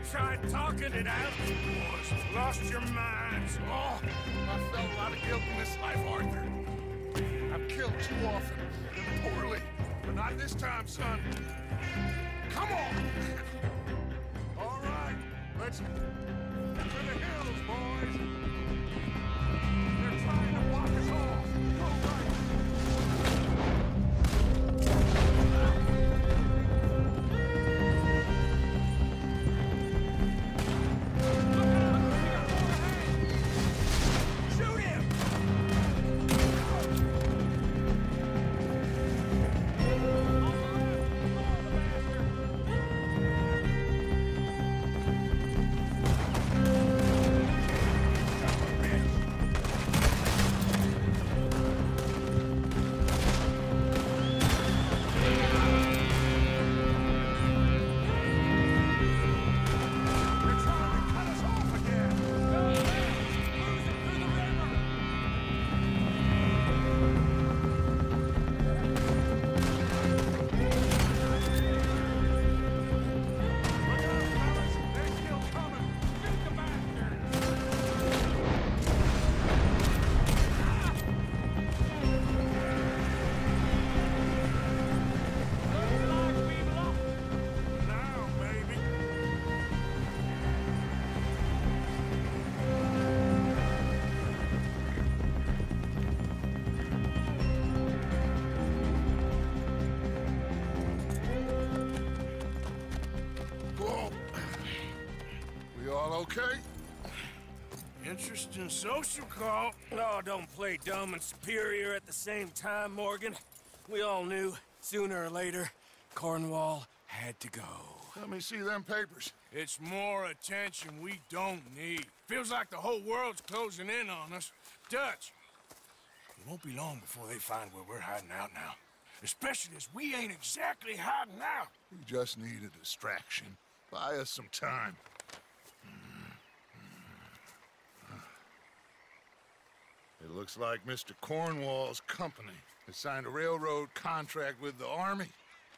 tried talking it out? Boys, lost your minds. Oh, I felt a lot of guilt in this life, Arthur. I've killed too often, and poorly. But not this time, son. Come on! All right, let's... to the hills, boys! They're trying to block us off. Go right! Okay? Interesting social call. Oh, don't play dumb and superior at the same time, Morgan. We all knew, sooner or later, Cornwall had to go. Let me see them papers. It's more attention we don't need. Feels like the whole world's closing in on us. Dutch, it won't be long before they find where we're hiding out now. Especially as we ain't exactly hiding out. We just need a distraction. Buy us some time. It looks like Mr. Cornwall's company has signed a railroad contract with the army.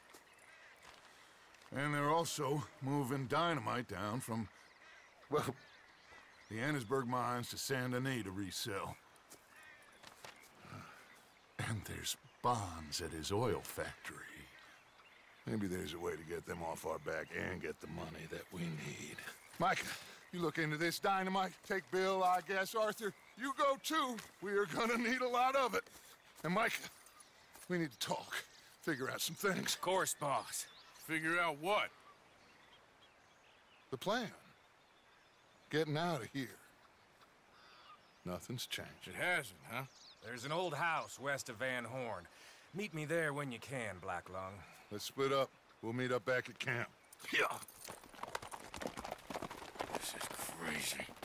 And they're also moving dynamite down from, well, the Annesburg mines to Saint Denis to resell. And there's bombs at his oil factory. Maybe there's a way to get them off our back and get the money that we need. Micah, you look into this dynamite. Take Bill, I guess. Arthur, you go too. We are gonna need a lot of it. And Micah, we need to talk. Figure out some things. Of course, boss. Figure out what? The plan. Getting out of here. Nothing's changed. It hasn't, huh? There's an old house west of Van Horn. Meet me there when you can, Blacklung. Let's split up. We'll meet up back at camp. Yeah. This is crazy.